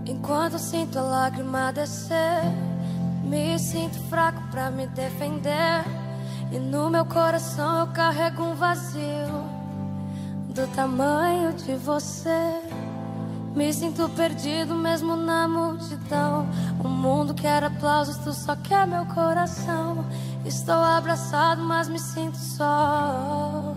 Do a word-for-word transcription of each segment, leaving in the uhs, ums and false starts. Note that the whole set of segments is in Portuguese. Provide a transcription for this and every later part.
Enquanto sinto a lágrima descer, me sinto fraco pra me defender. E no meu coração eu carrego um vazio do tamanho de você. Me sinto perdido mesmo na multidão. O mundo quer aplausos, tu só quer meu coração. Estou abraçado, mas me sinto só.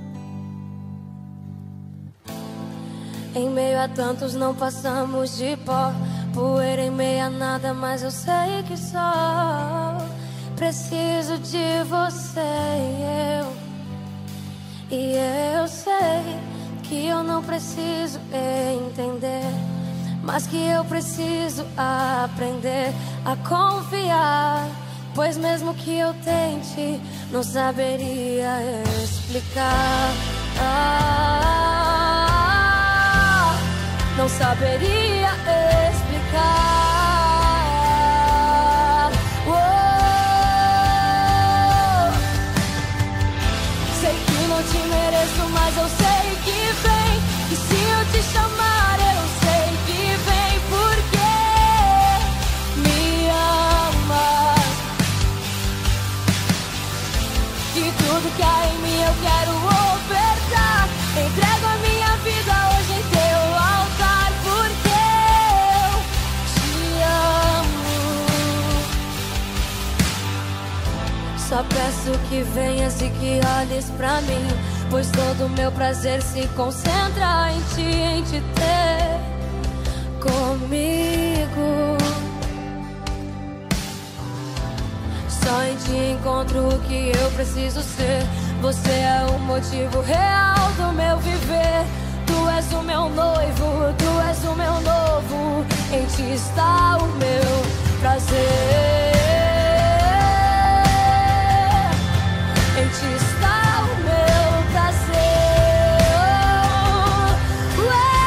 Em meio a tantos não passamos de pó, poeira em meio a nada, mas eu sei que só preciso de você e eu. E eu sei que eu não preciso entender, mas que eu preciso aprender a confiar. Pois mesmo que eu tente, não saberia explicar. Ah, não saberia explicar. Oh, sei que não te mereço, mas eu sei que vem. E se eu te chamar, eu sei que vem, porque me amas. Que tudo que há em mim eu quero ofertar. Entrego a minha vida hoje em teu altar, porque eu te amo. Só peço que venhas e que olhes pra mim, pois todo meu prazer se concentra em ti, em te ter comigo. Só em ti encontro o que eu preciso ser. Você é o motivo real do meu viver. Tu és o meu noivo, tu és o meu novo. Em ti está o meu prazer. Em ti está o meu prazer. Oh,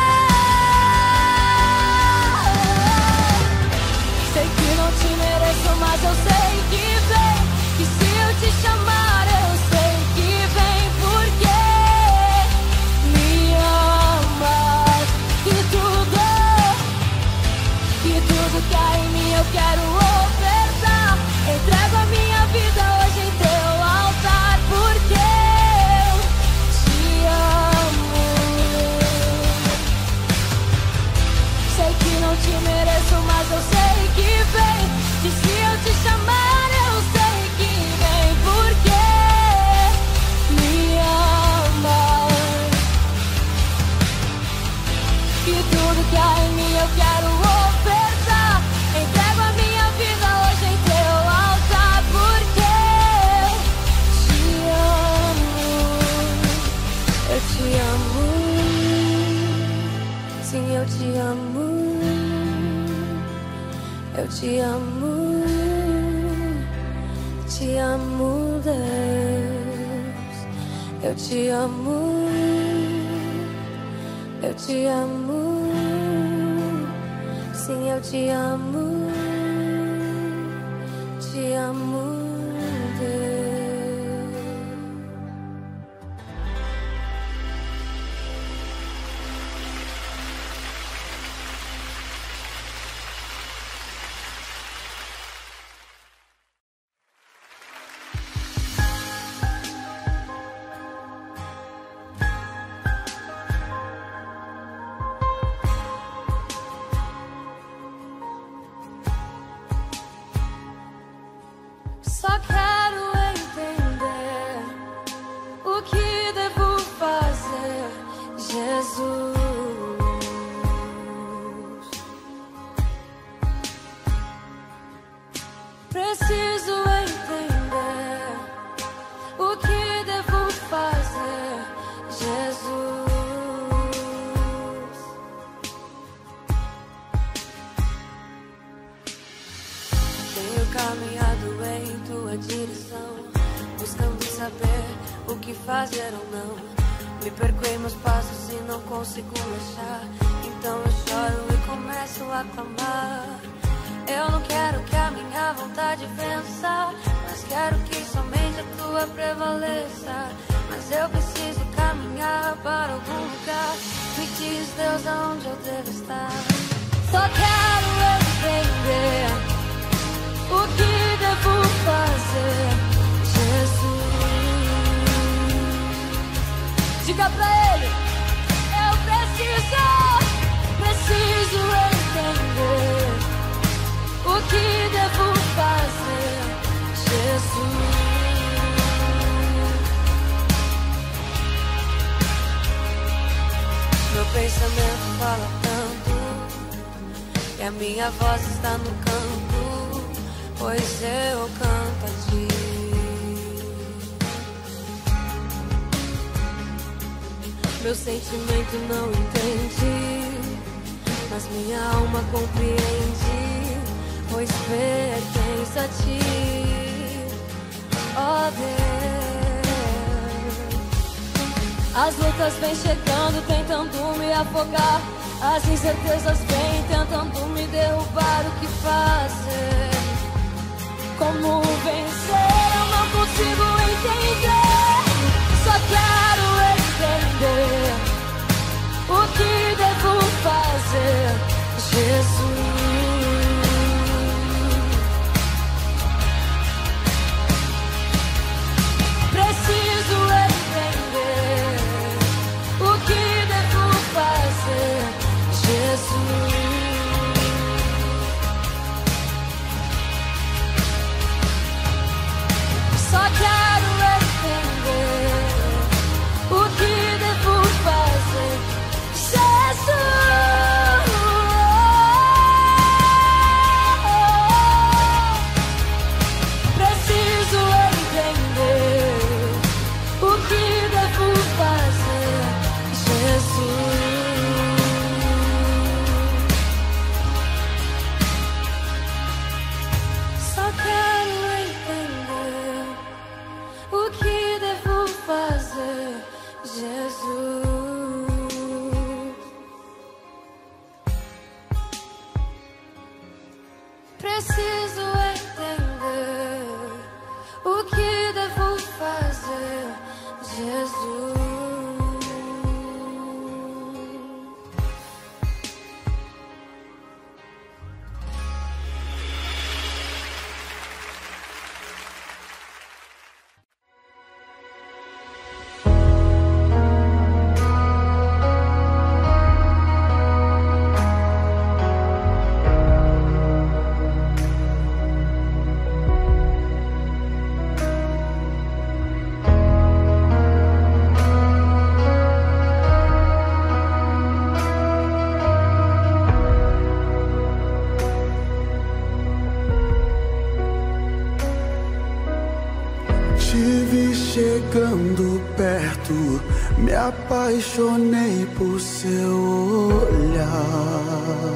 oh. Sei que não te mereço, mas eu sei que vem. E se eu te chamar, eu sei que vem, porque me amas. Que tudo, que tudo que há em mim eu quero ofertar. Entrego a minha vida hoje em teu altar, porque eu te amo. Sei que não te mereço, mas eu sei que vem. E se eu te chamar, eu sei que vem, porque me amas. Que tudo que há em mim eu quero ofertar. Entrego a minha vida hoje em teu altar, porque eu te amo. Eu te amo. Sim, eu te amo. Eu te amo. Te amo, Deus. Eu te amo. Eu te amo. Sim, eu te amo. Te amo, Deus. Só quero entender o que devo fazer, Jesus. Preciso entender o que devo fazer, Jesus. Tenho caminhado em tua direção, buscando saber o que fazer ou não. Me perco em meus passos e não consigo achar. Então eu choro e começo a clamar. Eu não quero que a minha vontade vença, mas quero que somente a tua prevaleça. Mas eu preciso caminhar para algum lugar. Me diz, Deus, aonde eu devo estar. Só quero entender o que devo fazer, Jesus. Diga pra ele: eu preciso, preciso entender o que devo fazer, Jesus. Meu pensamento fala tanto e a minha voz está no canto, pois eu canto a ti. Meu sentimento não entende, mas minha alma compreende, pois pertence a ti, ó Deus. As lutas vêm chegando, tentando me afogar, as incertezas vêm tentando me derrubar. O que fazer? Como vencer? Eu não consigo entender. Só quero entender o que devo fazer, Jesus. Preciso entender o que devo fazer, Jesus. Só quero entender o que devo fazer, Jesus. Preciso entender o que devo fazer, Jesus. Só quero entender o que devo fazer, Jesus. Preciso entender o que devo fazer, Jesus. Te vi chegando perto, me apaixonei por seu olhar.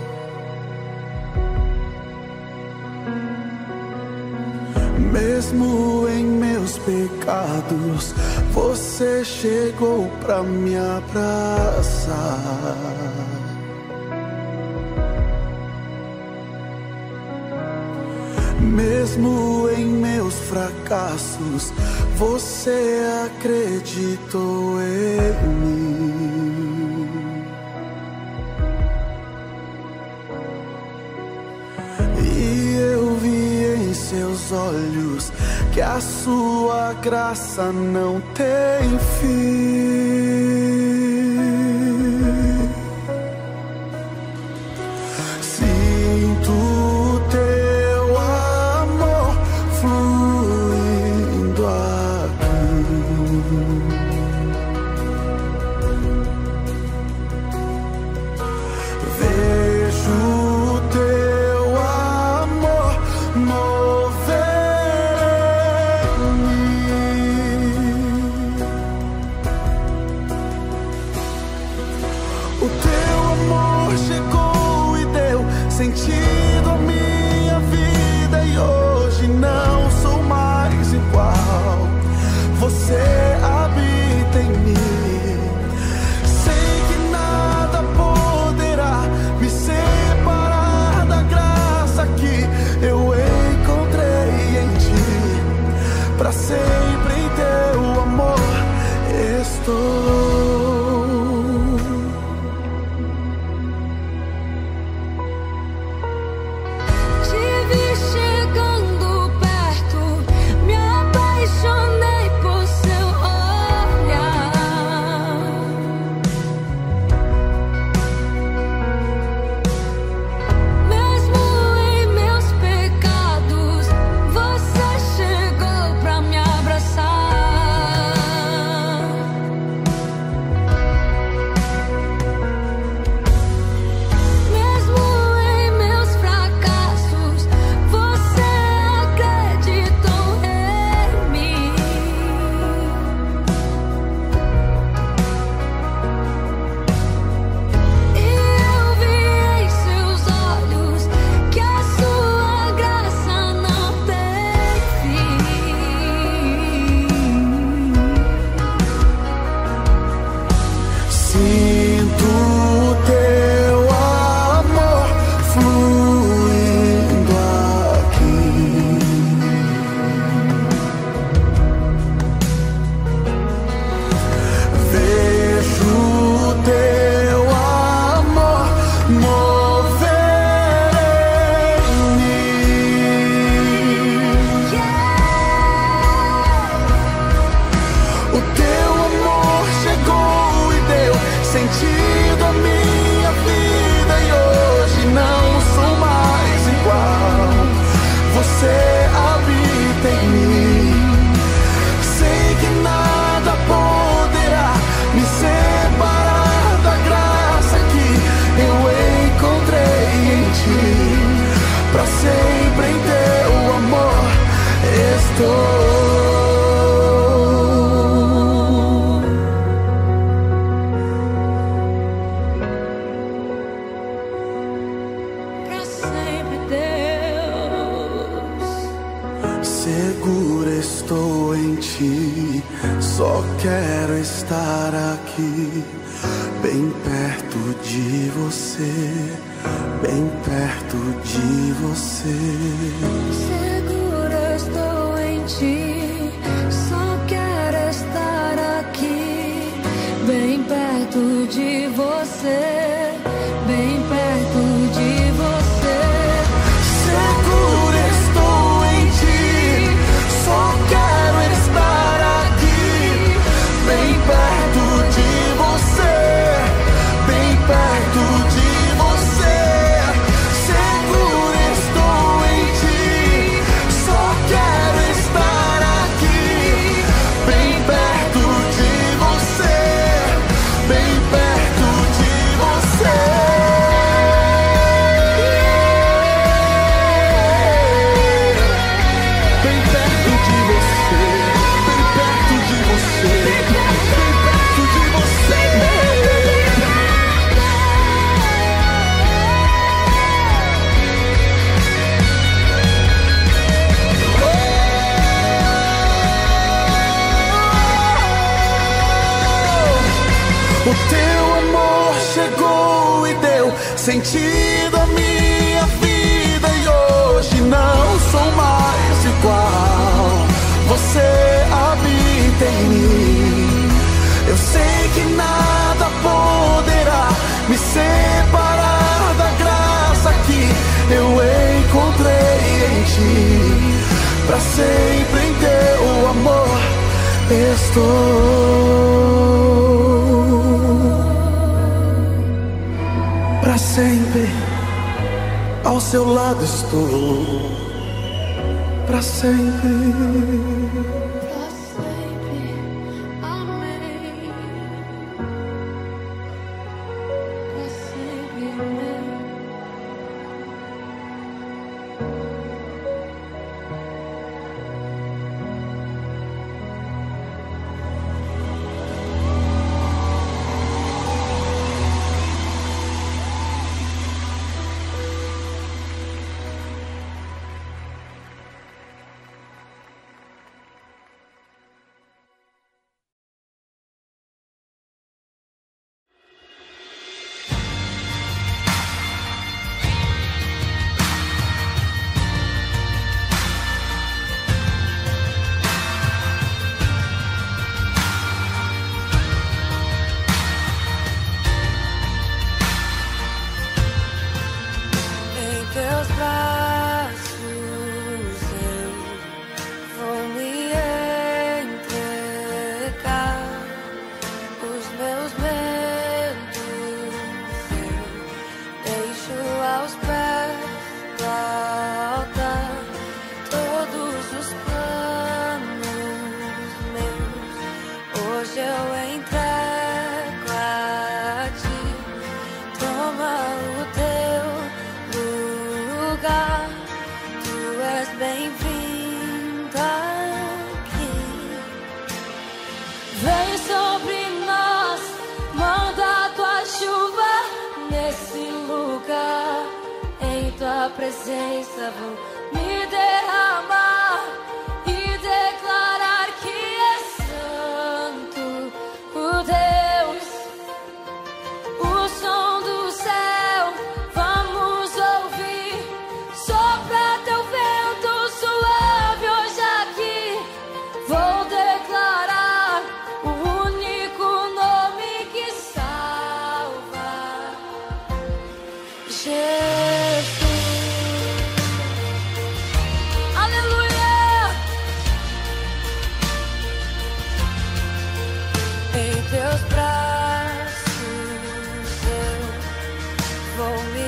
Mesmo em meus pecados, você chegou pra me abraçar. Mesmo em meus fracassos, você acreditou em mim. E eu vi em seus olhos que a sua graça não tem fim. Sinto ti, pra sempre em teu amor estou. Pra sempre, Deus. Seguro estou em ti, só quero estar aqui, bem perto de você, bem perto de você. Segura estou em ti, só quero estar aqui, bem perto de você, bem perto de você. Seguro estou em ti, só quero estar aqui, bem perto de você, bem perto de você. Seguro estou em ti, só quero estar aqui, bem perto de você, bem perto de você. Bem perto de você, bem perto de você, bem perto de você. O teu amor chegou e deu sentido à minha vida, e hoje não sou mais igual. Você habita em mim. Eu sei que nada poderá me separar da graça que eu encontrei em ti. Pra sempre em teu amor estou. Pra sempre ao seu lado estou. Pra sempre. Pra sempre, amém. Pra sempre, amém. Em teus braços eu vou me entregar. Os meus medos eu deixo aos pés do altar. Todos os planos meus hoje eu entrego a ti. Toma o teu lugar, tu és bem-vindo aqui. Vem sobre nós, manda tua chuva nesse lugar. Em tua presença vou me derramar e declarar que é santo o Deus. O som do céu vamos ouvir, sopra teu vento suave hoje aqui. Vou declarar o único nome que salva, Jesus. Aleluia. Em teus braços eu vou me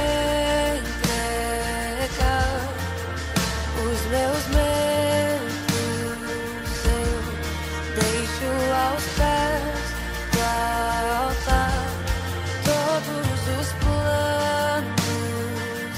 entregar. Os meus medos eu deixo aos pés do altar. Todos os planos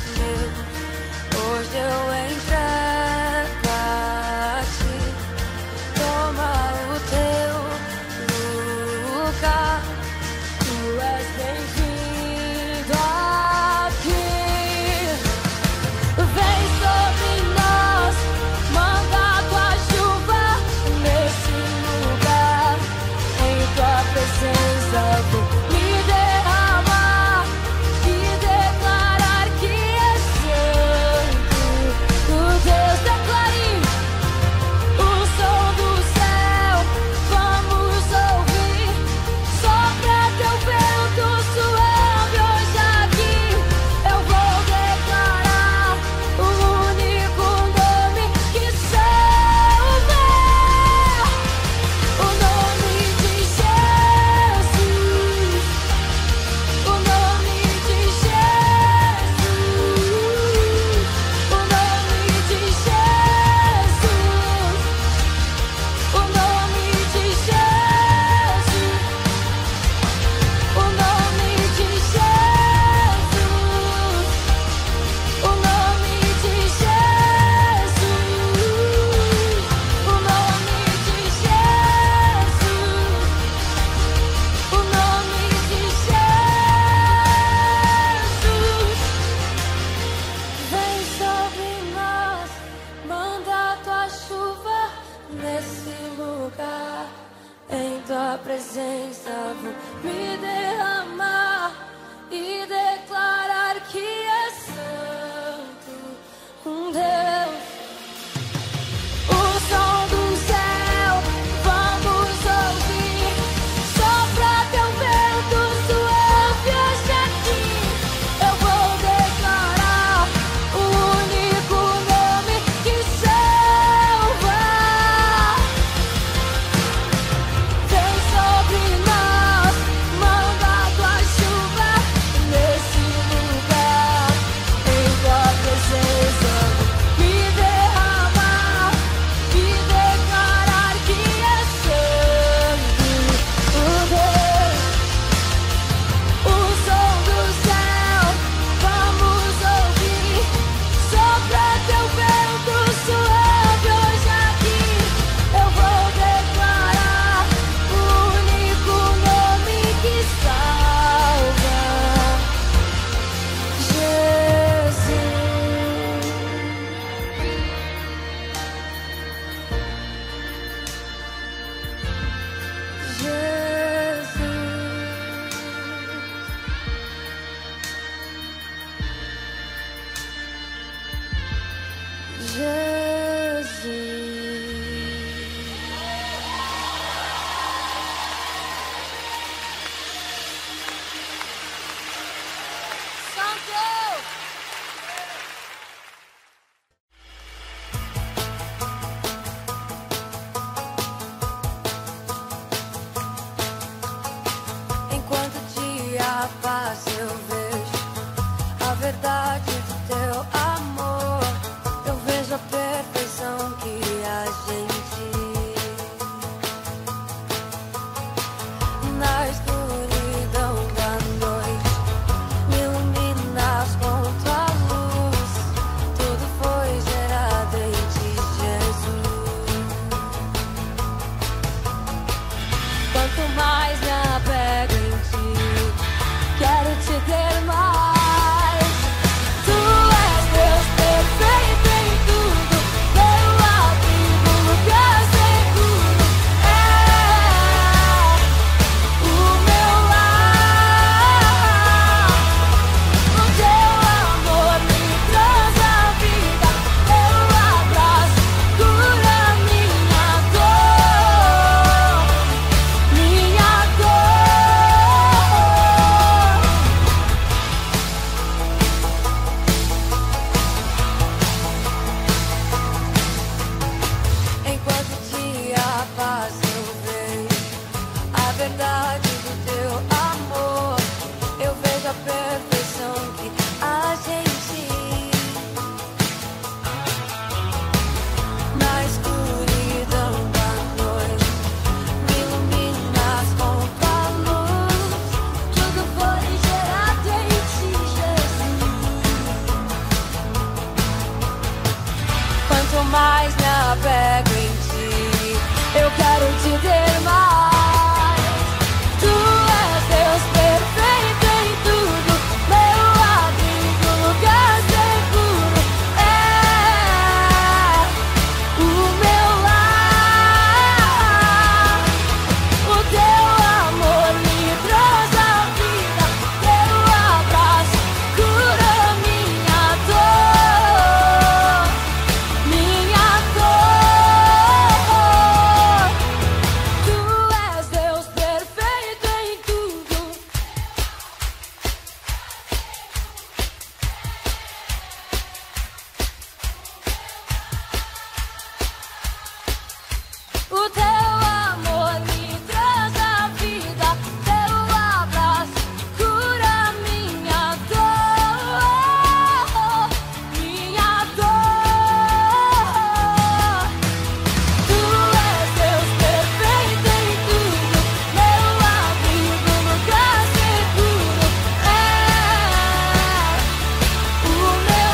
verdade do teu amor. Eu vejo a perfeição que a gente na escuridão da noite me iluminas com tua luz. Tudo foi gerado em ti, Jesus. Quanto mais me apego em ti, quero te ter mais. Tu és Deus perfeito em tudo, meu abrigo, lugar seguro. É o meu lar. O teu amor me traz a vida. Teu abraço cura minha dor, minha dor. Enquanto o dia passa eu vejo a verdade do teu amor. Eu vejo a perfeição que a gente na escuridão da noite me iluminas com tua luz. Tudo foi gerado em ti, Jesus. Quanto mais me apego em ti, eu quero te ter mais. Tu és Deus perfeito em tudo, meu abrigo, lugar seguro. É o meu lar. O teu amor me traz a vida. Teu abraço cura minha dor, minha dor. Tu és Deus perfeito em tudo. O teu amor me traz a vida. Teu abraço cura minha dor, minha dor. Tu és Deus perfeito em tudo, meu abrigo, lugar seguro. É o meu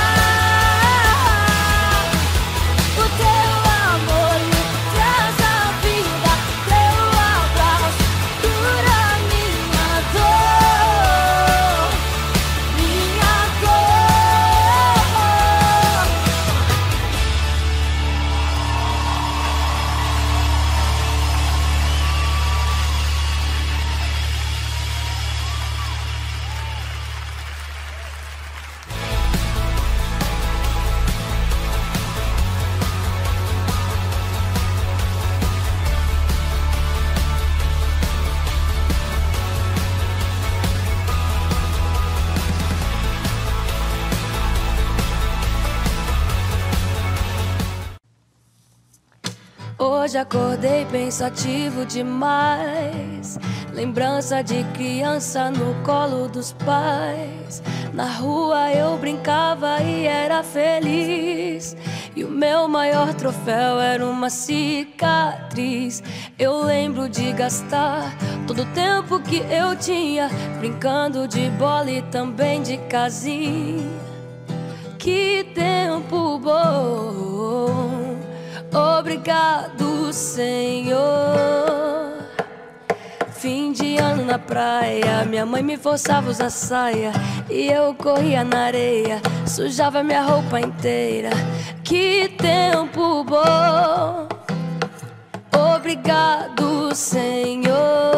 lar. O teu amor me traz a vida. Teu abraço cura minha dor, minha dor. Hoje acordei pensativo demais. Lembrança de criança no colo dos pais. Na rua eu brincava e era feliz. E o meu maior troféu era uma cicatriz. Eu lembro de gastar todo o tempo que eu tinha brincando de bola e também de casinha. Que tempo bom! Obrigado, Senhor. Fim de ano na praia, minha mãe me forçava a usar saia e eu corria na areia, sujava minha roupa inteira. Que tempo bom! Obrigado, Senhor.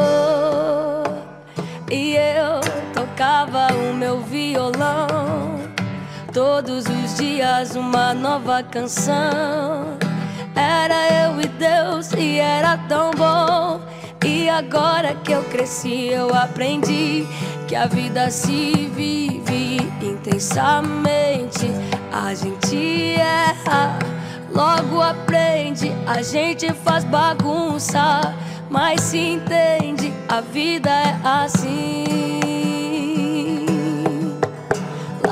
E eu tocava o meu violão, todos os dias uma nova canção. Era eu e Deus e era tão bom. E agora que eu cresci eu aprendi que a vida se vive intensamente. A gente erra, logo aprende. A gente faz bagunça, mas se entende. A vida é assim.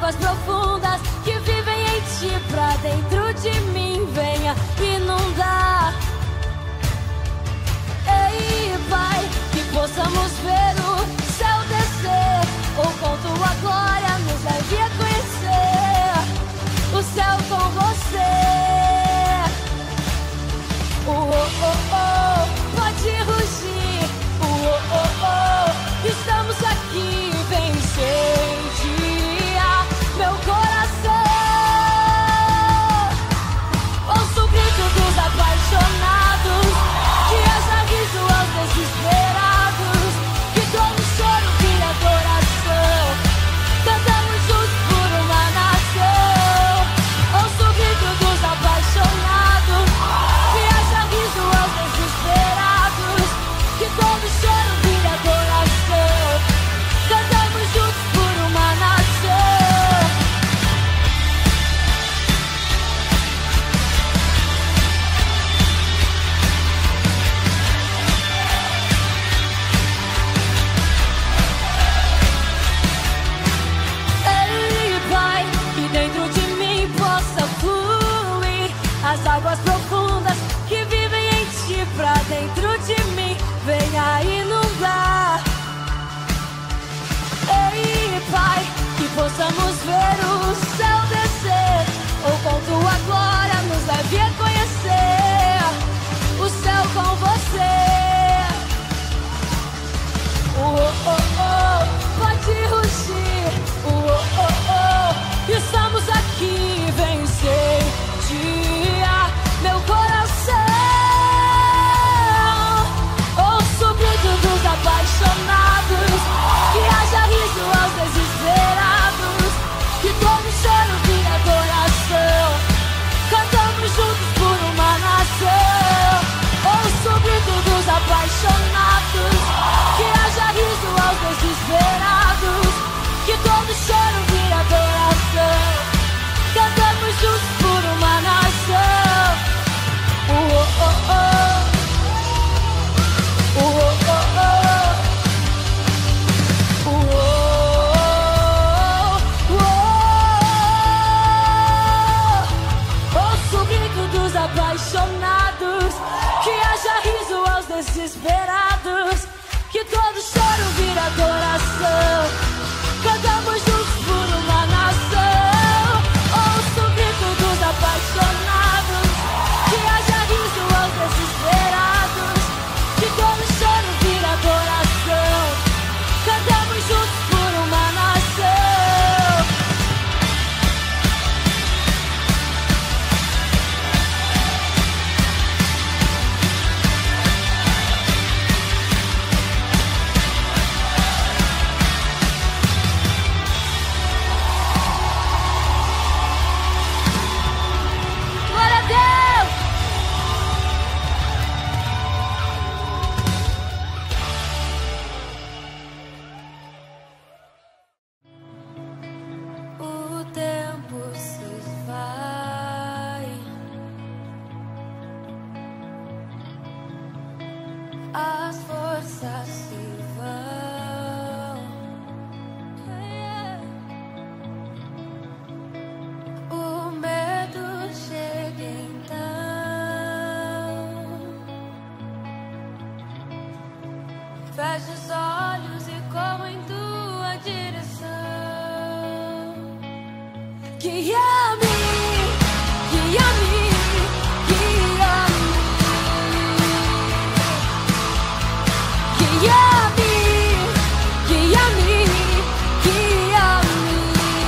águas profundas que vivem em ti, pra dentro de mim venha inundar. Ei, Pai, que possamos ver o céu descer, ou com tua glória nos leve a conhecer o céu com você. Oh, oh, oh, oh, pode rugir. Oh, oh, oh, oh, estamos aqui, vem incendiar meu coração. Ouço o grito dos apaixonados, que haja riso aos desesperados, que todo choro vire adoração. Cantamos juntos por uma nação. Ouço o grito dos apaixonados, que haja riso aos desesperados, que todo choro vire adoração. Cantamos juntos por uma nação. Ei, Pai, que dentro de mim possa fluir as águas profundas que vivem em ti, pra dentro de mim venha inundar. Ei, Pai, que possamos ver o céu descer, ou com tua glória nos leve a conhecer o céu com você. Oh, oh, oh, pode rugir. Oh, oh, oh, estamos aqui, vem incendiar meu coração. Ouço o grito dos apaixonados, que haja riso aos desesperados, que todo choro vire adoração. Cantamos juntos por uma nação. Ouço o grito dos apaixonados, que haja riso aos desesperados, que todo choro vire adoração. Cantamos juntos por uma nação. Oh, oh, oh, oh. Oh, oh, oh, oh. Oh, oh, oh. Ouço o grito dos apaixonados, que haja riso aos desesperados, que todo choro vire adoração. Cantamos juntos por uma nação. Ouço o grito dos apaixonados, que haja riso aos desesperados, que todo choro vire adoração. Cantamos juntos por uma nação. Glória a Deus! O tempo se vai, as forças se vão. O medo chega então. Feche os olhos e corro em tua direção. Guia-me, guia-me, guia-me, guia-me, guia-me, guia-me.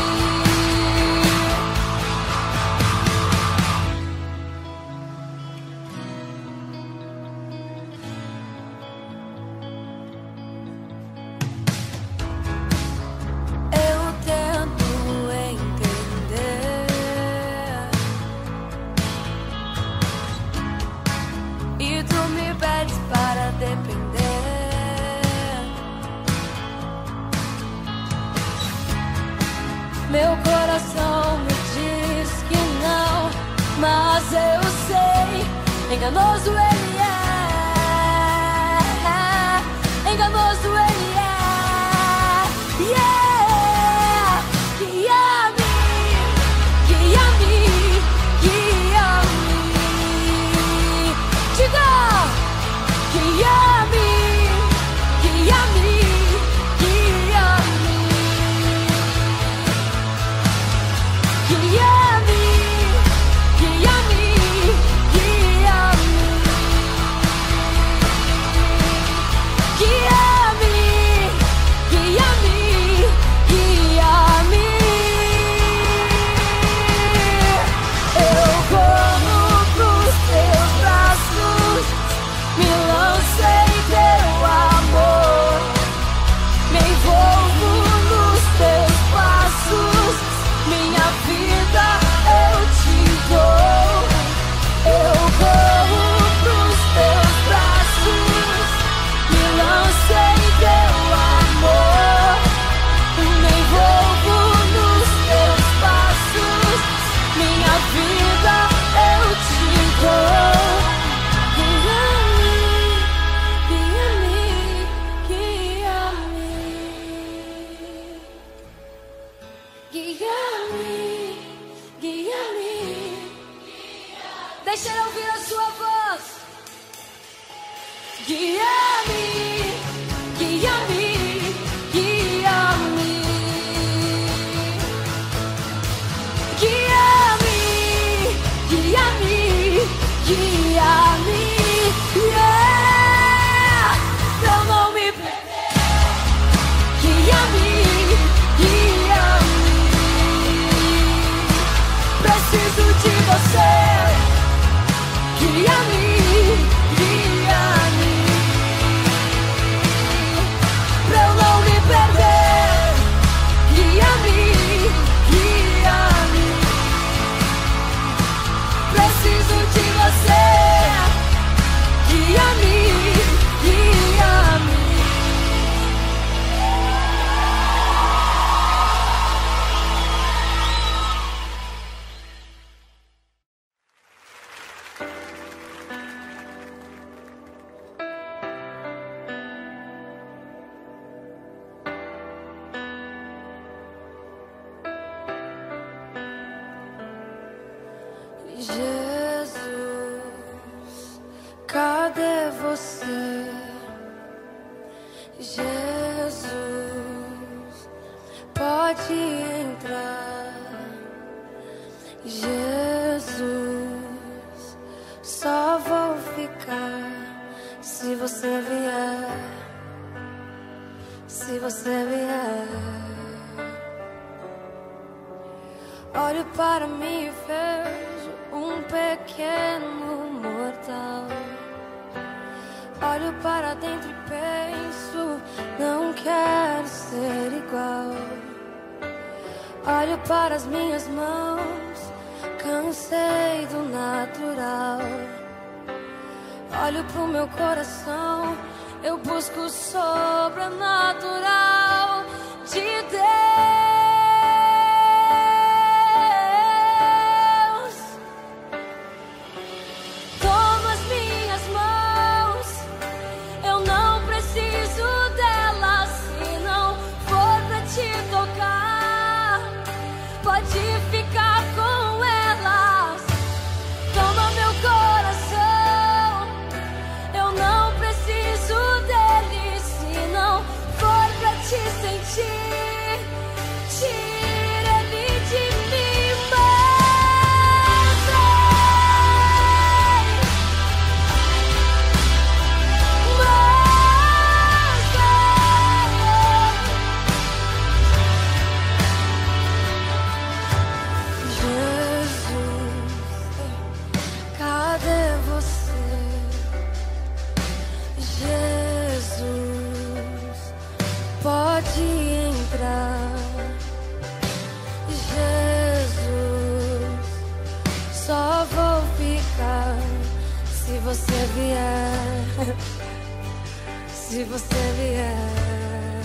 Eu tento entender, e tu me pedes para depender. Meu coração me diz que não, mas eu sei, enganoso ele é, enganoso ele é. Yeah, yeah. Jesus, pode entrar. Jesus, só vou ficar se você vier. Se você vier. Olho para mim e vejo um pequeno mortal. Olho para dentro e penso, não quero ser igual. Olho para as minhas mãos, cansei do natural. Olho pro meu coração, eu busco o sobrenatural de Deus. Toma as minhas mãos, eu não preciso delas. Se não for pra te tocar, pode ficar com elas. Toma meu coração, eu não preciso dele. Se não for pra te sentir, tira ele de mim, mas vem, mas vem. Jesus, cadê você? Jesus, pode entrar. Jesus, só vou ficar se você vier. Se você vier.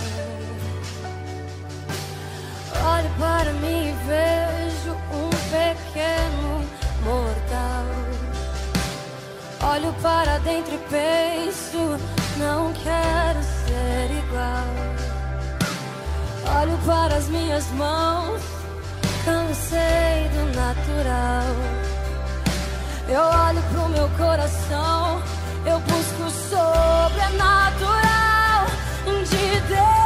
Olho para mim e vejo um pequeno mortal. Olho para dentro e penso, não quero ser igual. Olho para as minhas mãos, cansei do natural. Eu olho pro meu coração, eu busco o sobrenatural de Deus.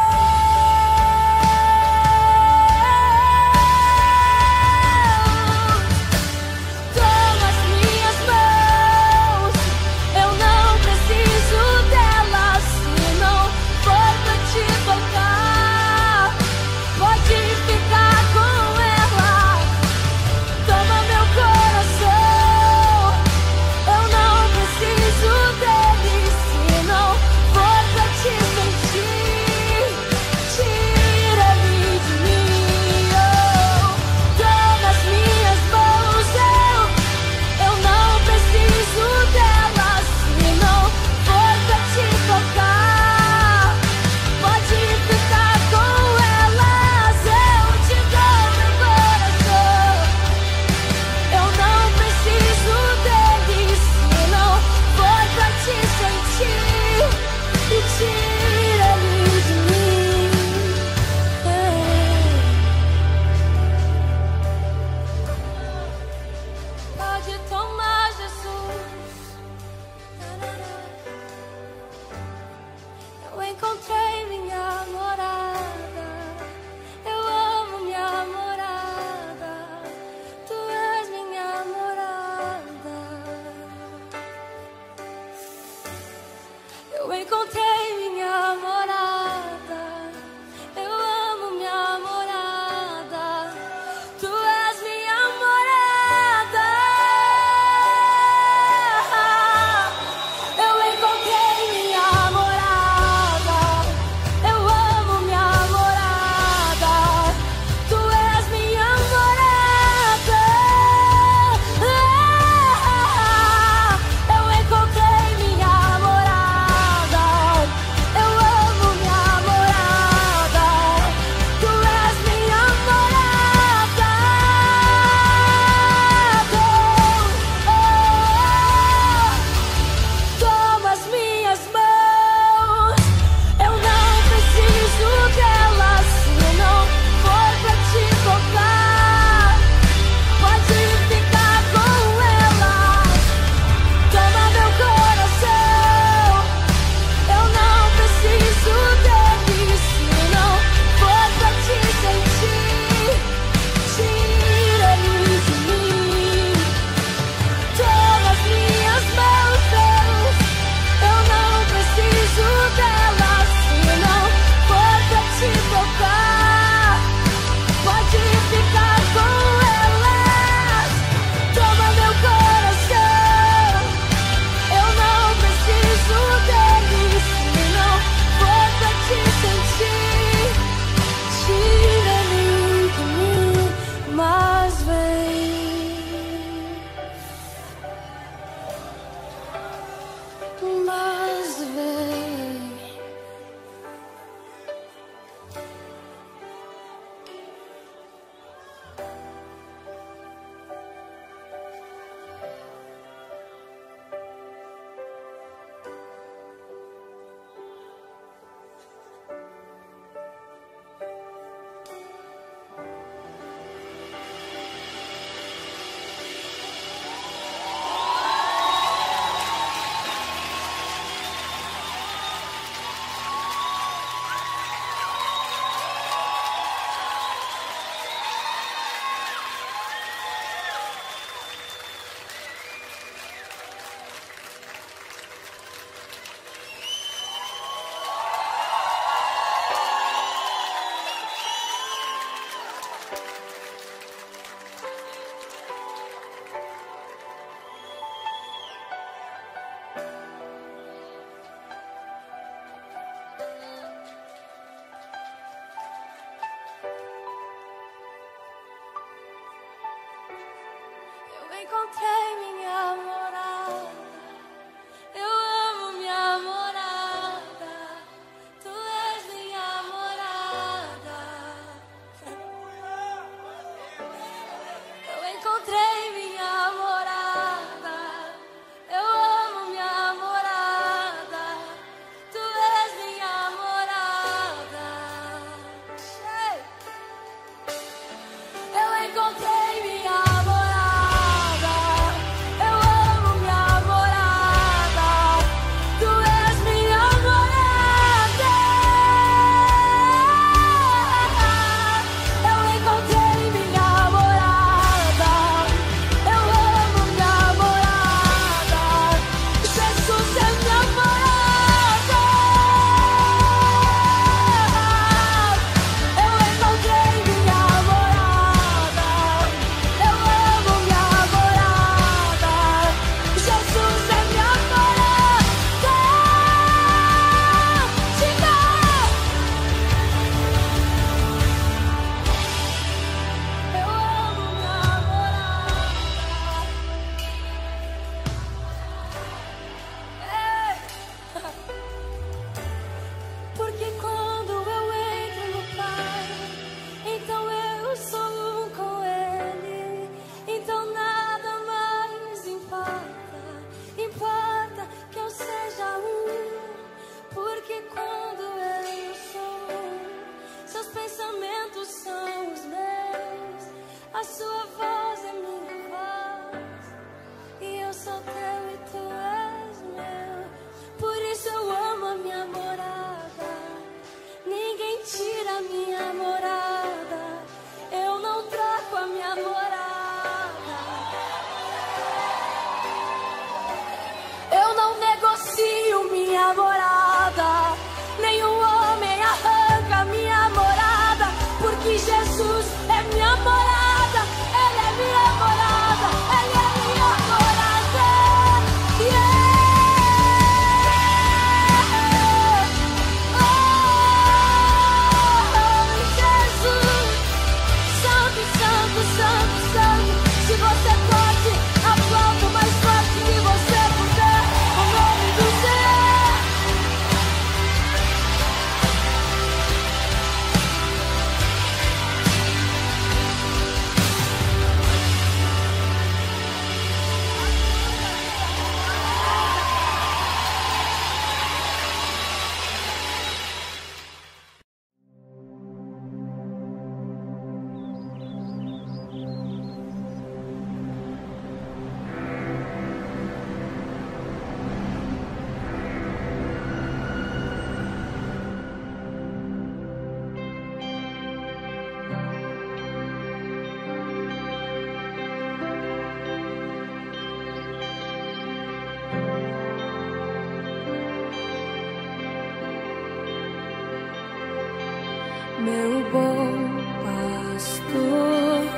meu bom pastor,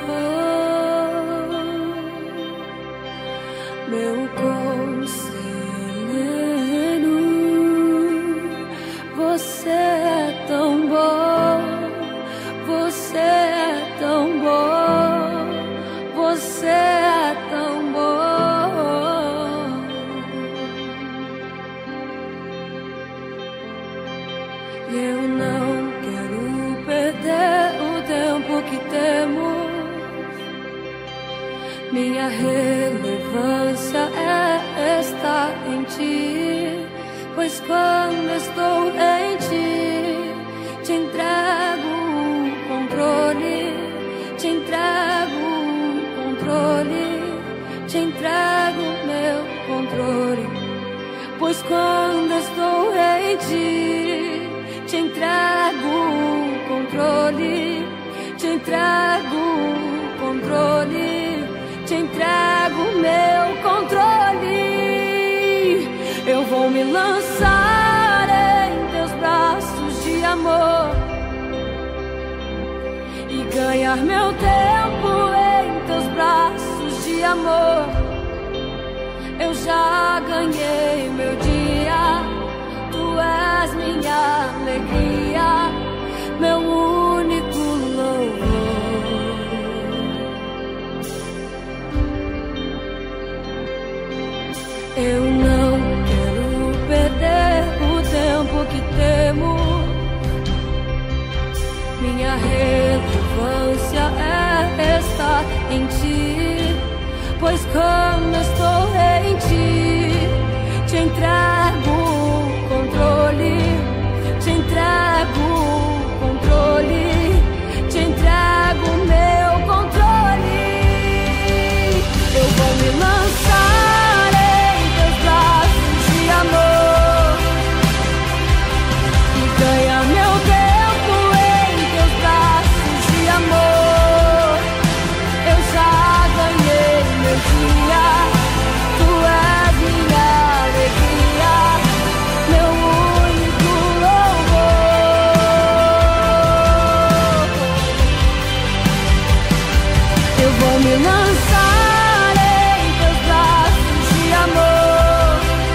meu conselheiro. Você é tão bom, você é tão bom, você é tão bom. Eu não quero perder o tempo que temos. Minha relevância é estar em ti, pois quando estou em ti, te entrego o controle, te entrego o controle, te entrego meu controle, pois quando estou em ti, te entrego o controle, te entrego o controle, te entrego meu controle. Eu vou me lançar em teus braços de amor e ganhar meu tempo em teus braços de amor. Eu já ganhei meu dia, tu és minha alegria, meu único louvor. Eu não quero perder o tempo que temos. Minha relevância é estar em ti, pois quando estou em ti, te entrego o controle, te entrego o controle, te entrego meu controle. Eu vou me lançar em teus braços de amor e ganhar meu tempo em teus braços de amor. Eu já ganhei meu dia, tu és minha alegria, meu único louvor. Eu vou me lançar em teus braços de amor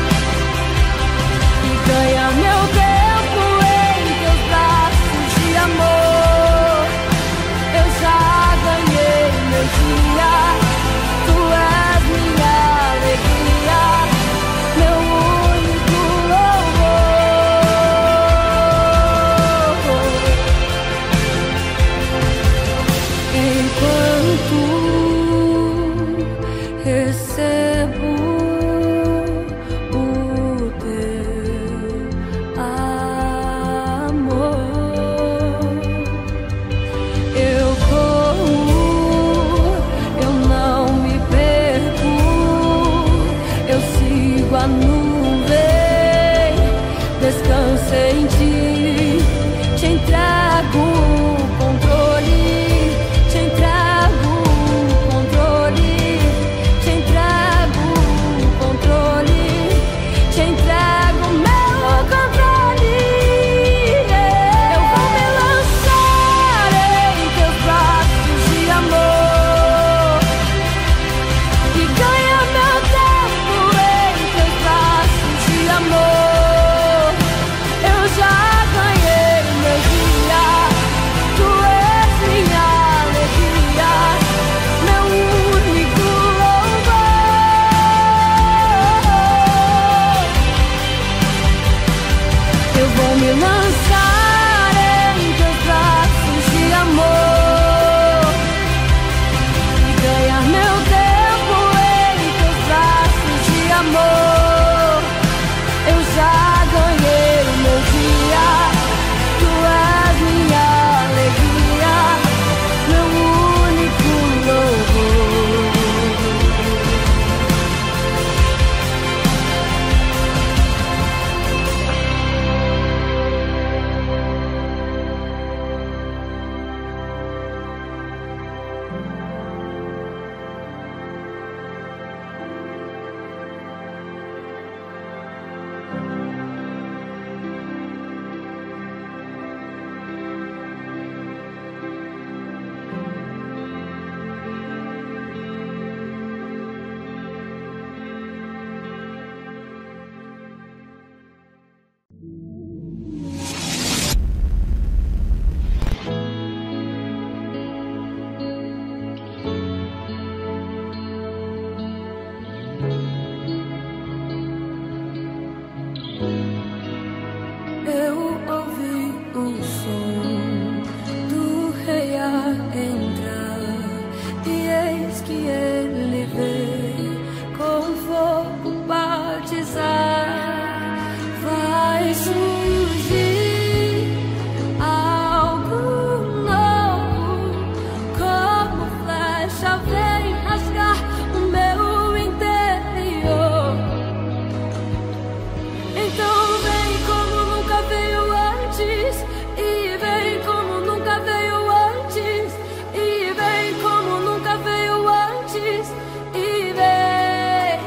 e ganhar meu tempo em teus braços de amor. Eu já ganhei meu dia, tu és minha alegria, meu único louvor. Enquanto recebo o teu amor, eu corro, eu não me perco, eu sigo a nuvem, descanso em ti, te entrego o controle, te entrego o controle, te entrego o controle, te entrego meu controle. Eu vou me lançar em teus braços de amor e ganhar meu tempo em teus braços de amor. Eu já ganhei meu dia, o som do rei a entrar, e eis que ele veio com fogo batizar. Vai surgir algo novo, como flecha vem rasgar o meu interior. Então vem como nunca veio antes, e vem como nunca veio antes, e vem como nunca veio antes, e vem.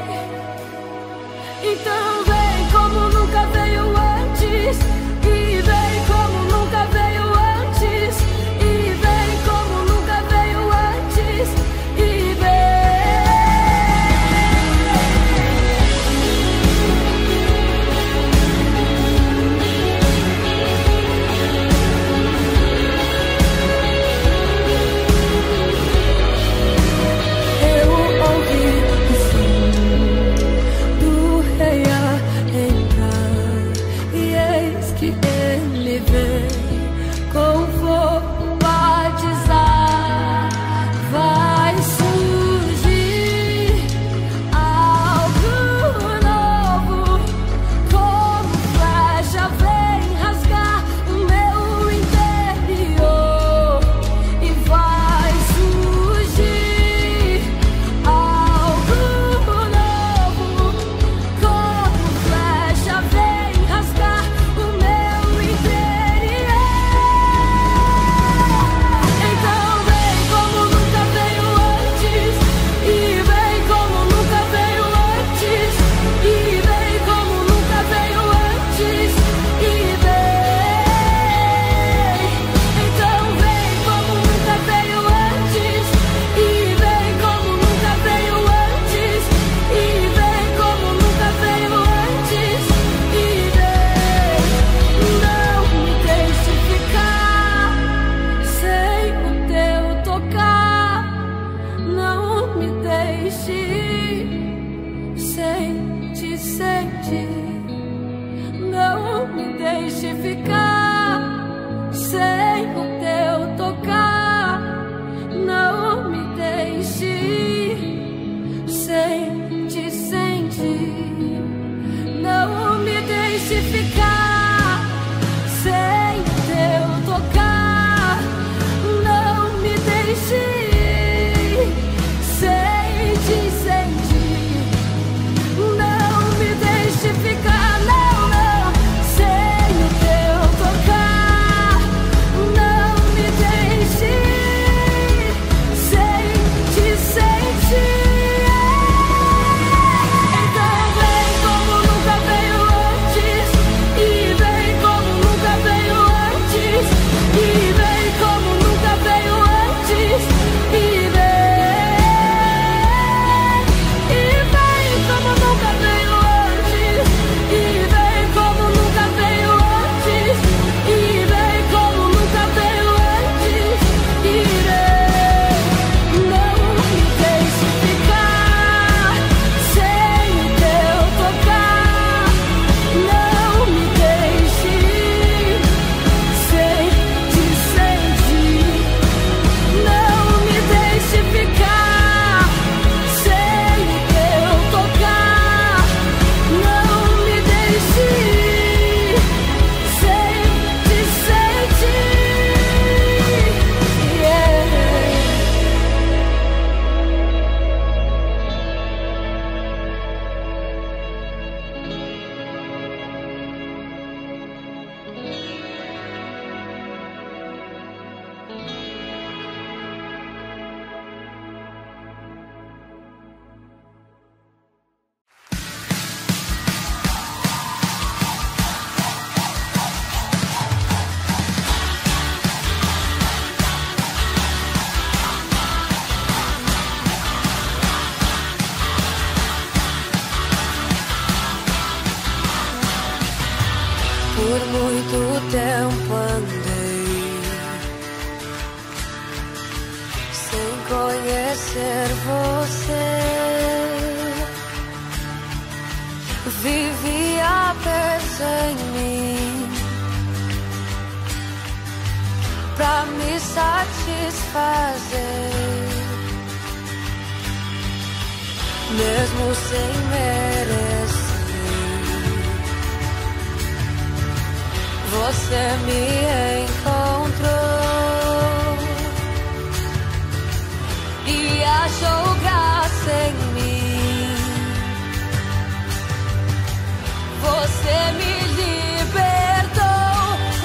Então vem como nunca veio antes, e vem como nunca veio antes, e vem como nunca veio antes, e vem. Eu ouvi o som do rei a entrar, e eis que ele vem com fogo batizar. Vai surgir algo novo, como flecha vem rasgar o meu interior. E vai surgir algo novo, como flecha vem rasgar o meu interior. Então vem como nunca veio antes, e vem como nunca veio antes, e vem como nunca veio antes, e vem. Então vem como nunca veio antes, e vem como nunca veio antes, e vem como nunca veio antes, e vem. Não me deixe ficar sem o teu tocar, não me deixe sem te sentir, não me deixe ficar sem o teu tocar, não me deixe sem te sentir, não me deixe ficar sem o teu tocar, não me deixe sem te sentir, não me deixe ficar, não, não, sem o teu tocar, não me deixe sem te sentir. Então vem como nunca veio antes, e vem como nunca veio antes, e vem como nunca veio antes, e vem. E vem como nunca veio antes, e vem como nunca veio antes, e vem como nunca veio antes, e vem. Não me deixe ficar sem o teu tocar, não me deixe sem te sentir, não me deixe ficar sem o teu tocar, não me deixe sem te sentir. Yeah. Por muito tempo andei sem conhecer você. Vivia presa em mim, pra me satisfazer, mesmo sem merecer. Você me encontrou e achou graça em mim. Você me libertou.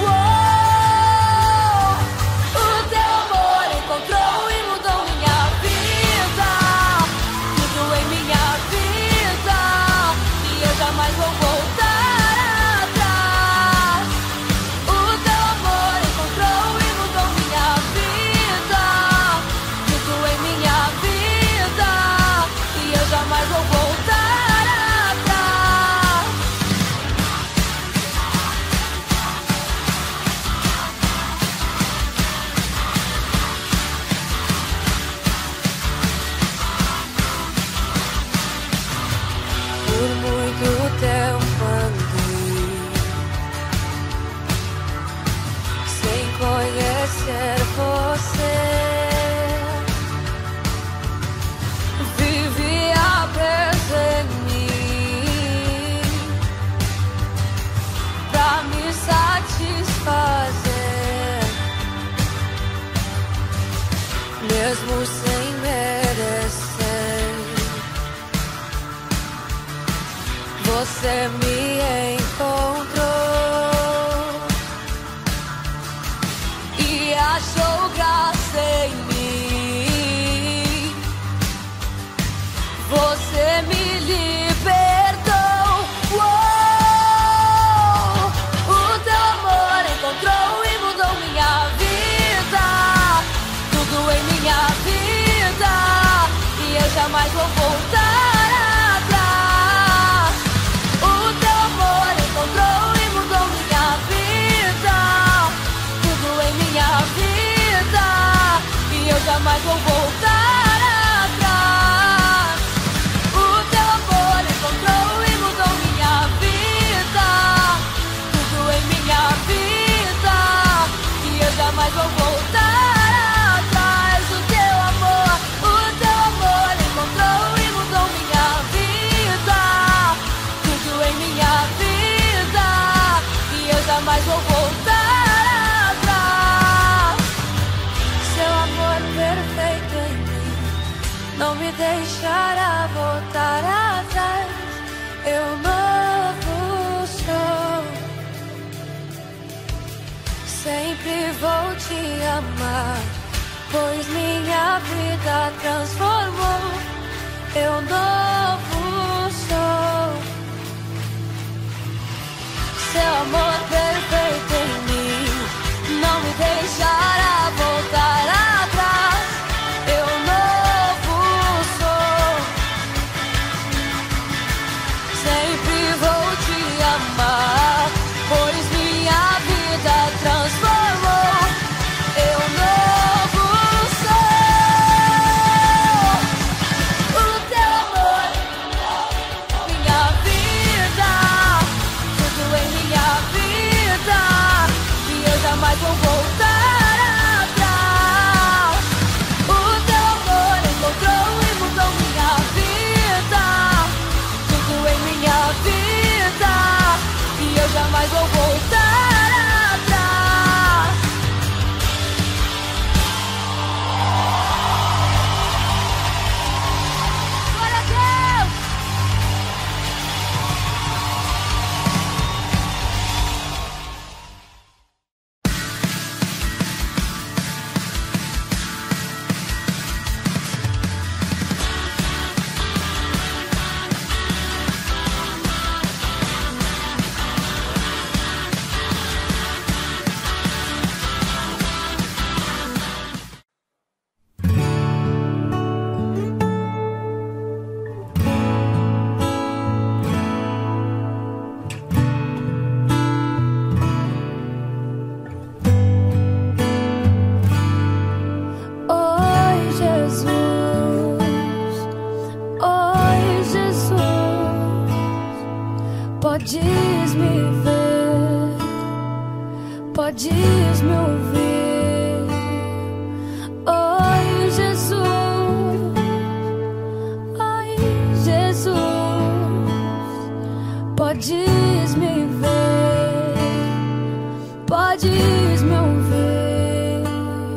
Uou! O teu amor encontrou e mudou minha vida, tudo em minha vida, e eu jamais vou voltar atrás. O teu amor encontrou e mudou minha vida, tudo em minha vida, e eu jamais vou voltar atrás. Por muito tempo andei sem conhecer você, vivia preso em mim pra me satisfazer, mesmo sem merecer. Você me encontrou e achou graça em mim. Você me libertou. Uou! O teu amor encontrou e mudou minha vida, tudo em minha vida, e eu jamais vou voltar. Jamais vou voltar atrás. O teu amor encontrou e mudou minha vida, tudo em minha vida, e eu jamais vou voltar atrás. O teu amor, o teu amor encontrou e mudou minha vida, tudo em minha vida, e eu jamais vou voltar atrás. Perfeito em mim não me deixará voltar atrás. Eu novo sou, sempre vou te amar, pois minha vida transformou. Eu novo sou, seu amor perfeito em mim não me deixará voltar atrás. Eu novo sou, sempre vou te amar, pois minha vida transformou. Eu novo sou, o teu amor, minha vida, tudo em minha vida, e eu jamais vou voltar. Jamais vou voltar atrás. Glória a Deus. Podes me ver, podes me ouvir. podes me ouvir.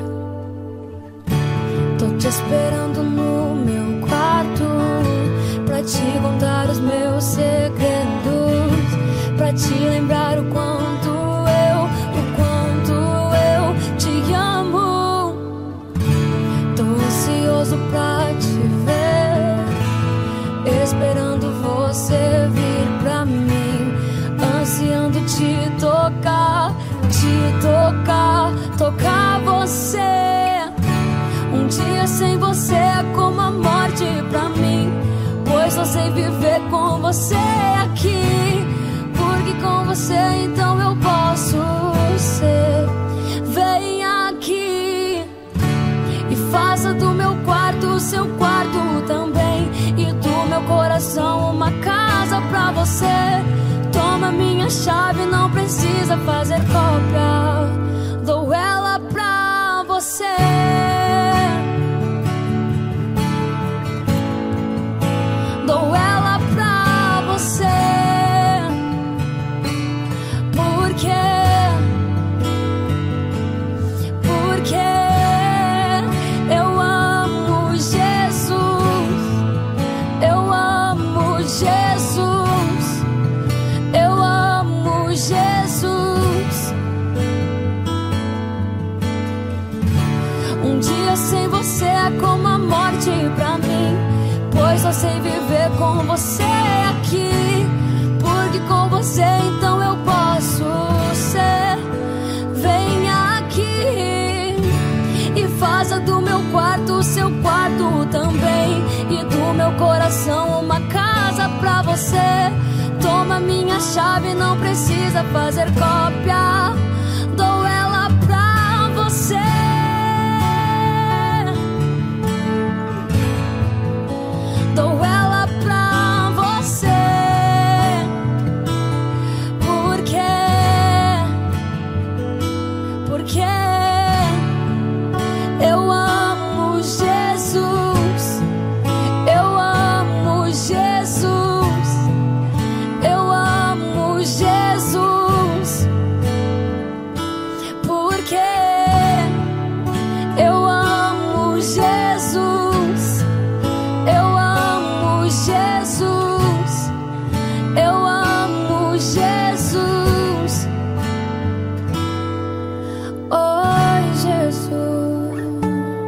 Tô te esperando no meu quarto pra te contar os meus segredos, pra te lembrar o quanto eu, o quanto eu te amo. Tô ansioso pra te ver, esperando você vir pra mim, ansiando te tocar, te tocar, tocar você. Um dia sem você é como a morte pra mim, pois só sei viver com você aqui, porque com você então eu posso ser. Vem aqui e faça do meu quarto o seu quarto também, e do meu coração uma casa pra você. Toma minha chave, não precisa fazer cópia, dou ela pra você. Dou ela pra você, porque, porque eu amo Jesus, eu amo Jesus, eu amo Jesus. Um dia sem você é como a morte pra mim, pois só sei viver com você aqui, porque com você então eu posso ser. Vem aqui e faça do meu quarto o seu quarto também, e do meu coração uma casa pra você. Toma minha chave, não precisa fazer cópia, dou ela pra você. Dou ela pra você, porque, porque eu amo Jesus, eu amo Jesus, eu amo Jesus, porque eu amo Jesus, eu amo Jesus, eu amo Jesus. Oi, Jesus,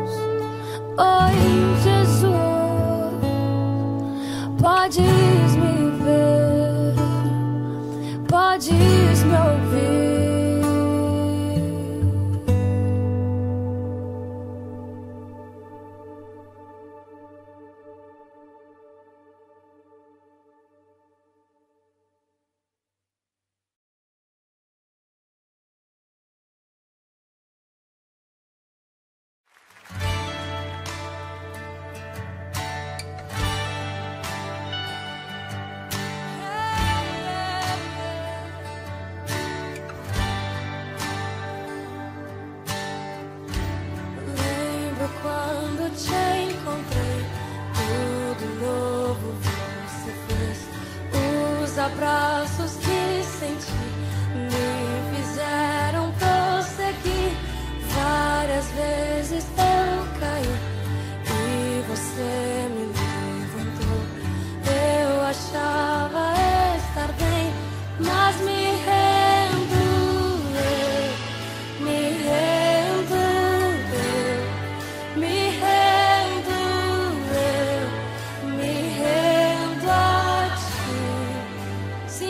oi, Jesus, podes me ver, podes me ouvir. Lembro quando te encontrei, tudo novo você fez. Os abraços que senti me fizeram prosseguir. Várias vezes eu caí e você me levantou. Eu achava estar bem, mas me rendo, eu me rendo, eu me rendo, eu me rendo a ti. Sim.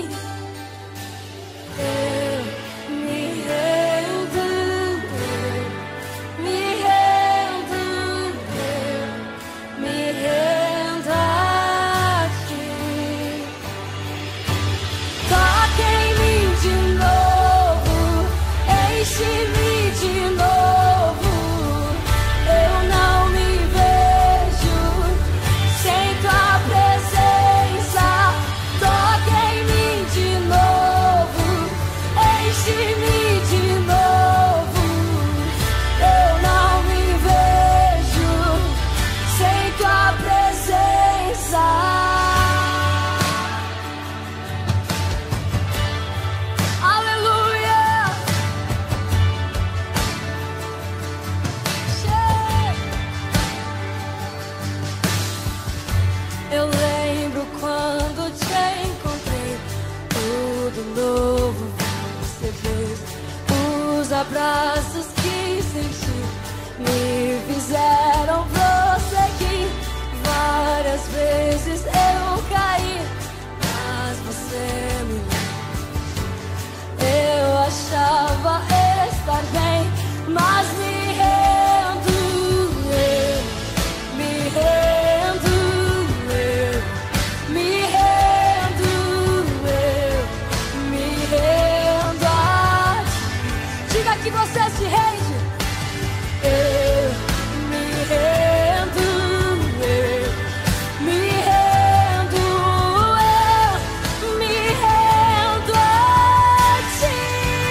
vezes. Os abraços que senti me fizeram prosseguir. Várias vezes eu caí, mas você me deu. Eu achava estar bem, mas me rendo, eu me rendo, eu me rendo, eu me rendo a ti. Diga que você se rende. Eu me rendo, eu me rendo, eu me rendo a ti.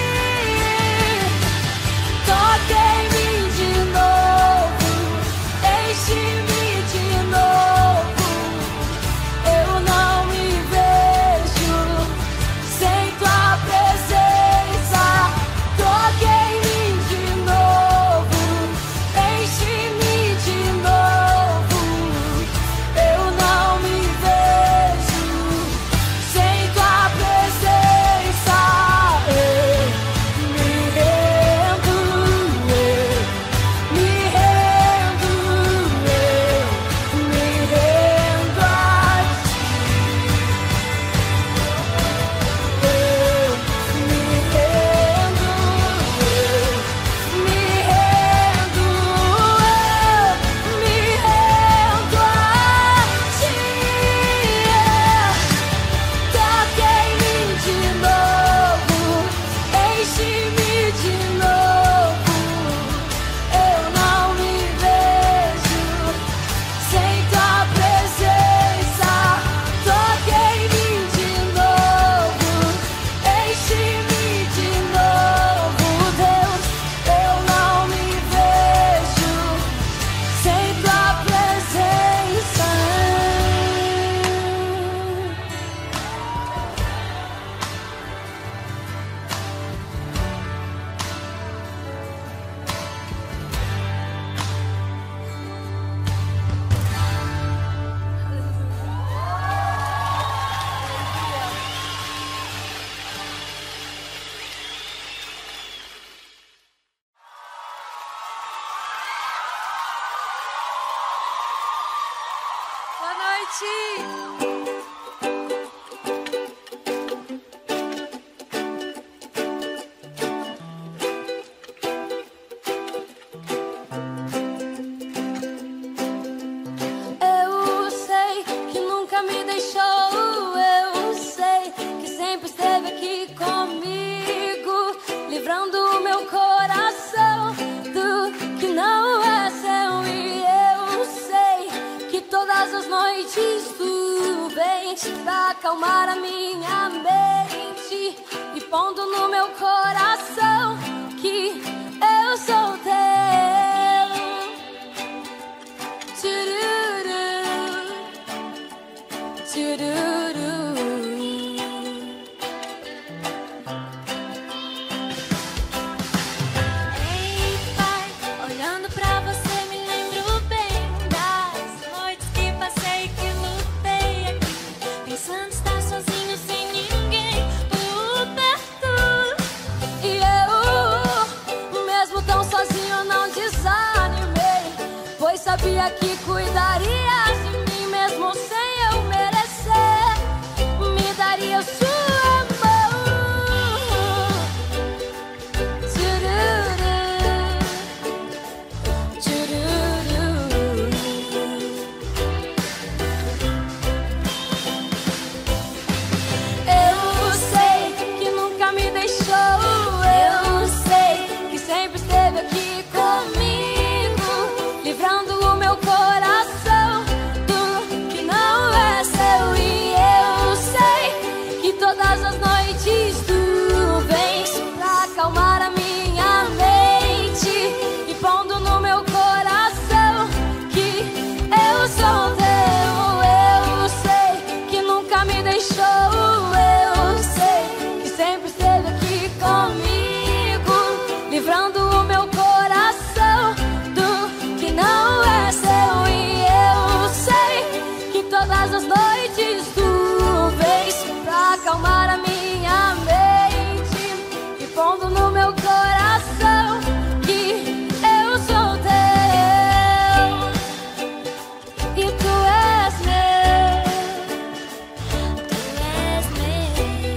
Toca em mim de novo, enche-me de novo. Eu não me vejo sem tua presença. Toca em mim de novo, enche-me de novo. Eu não me vejo sem tua presença. Eu me rendo, eu me rendo, eu me rendo a ti. Eu me rendo, eu me rendo, eu me rendo a ti. Toca em mim de novo, enche-me de novo. Eu não me vejo sem tua presença. Toca em mim de novo, enche-me de novo. Deus, eu não me vejo sem tua presença. Boa noite! Eu sei que nunca me deixou. Eu sei que sempre esteve aqui comigo, livrando o meu coração do que não é seu. E eu sei que todas as noites tu vens pra acalmar a minha mente e pondo no meu coração que eu sou teu. Tchururu, tchururu. Ei, pai, olhando pra você me lembro bem das noites que passei, que lutei aqui, pensando estar sozinho sem ninguém por perto. E eu, mesmo tão sozinho, não desanimei, pois sabia que cuidarias de mim mesmo sem eu merecer. Me daria sua mão. Tchururu, tchururu. Eu sei que nunca me deixou. Eu sei que sempre esteve aqui comigo, livrando o meu coração pondo no meu coração que eu sou teu e tu és meu, tu és meu.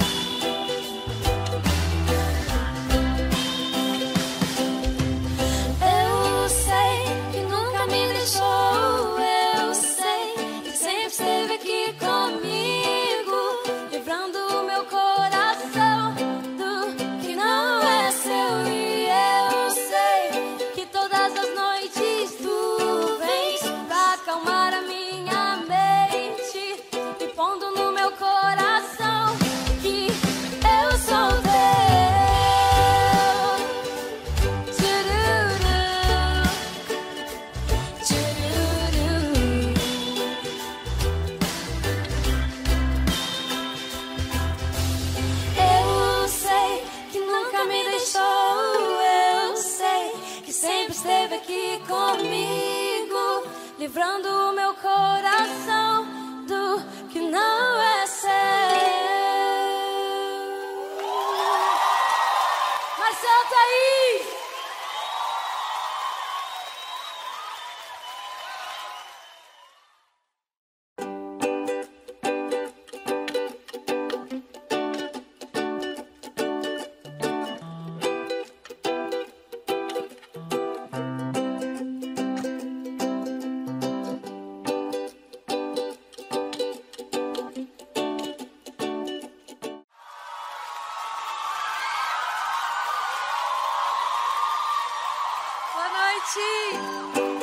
Eu sei que nunca me deixou, eu sei que sempre esteve aqui comigo, livrando o meu coração do que não é seu. E eu sei que todas as noites tu vens pra acalmar a minha mente e pondo no meu coração que eu sou teu. Tchururu, tchururu. Eu sei que nunca me deixou, eu sei que sempre esteve aqui comigo, livrando o meu coração do que não é seu. Marcelo tá aí! Boa noite!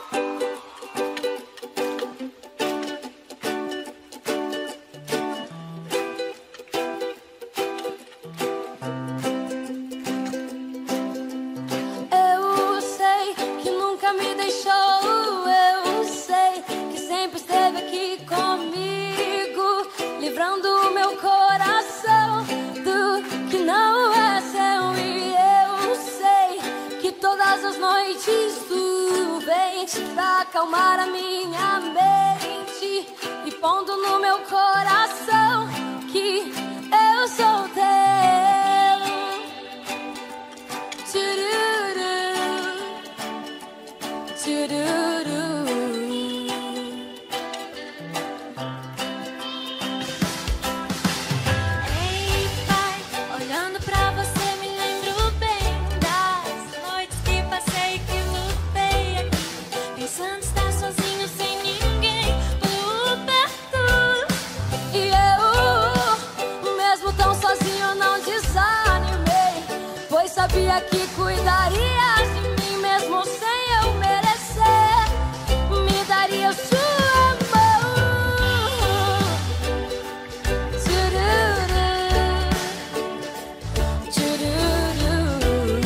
Eu sei que nunca me deixou, eu sei que sempre esteve aqui comigo, livrando o meu coração do que não é seu. E eu sei que todas as noites tu vens pra acalmar a minha mente e pondo no meu coração que eu sou teu. Tchururu, tchururu. Ei, pai, olhando pra você me lembro bem das noites que passei, que lutei aqui, pensando estar sozinho sem ninguém por perto. E eu, mesmo tão sozinho, não desanimei, pois sabia que cuidarias de mim mesmo sem eu merecer, me daria sua mão. Tchururu, tchururu.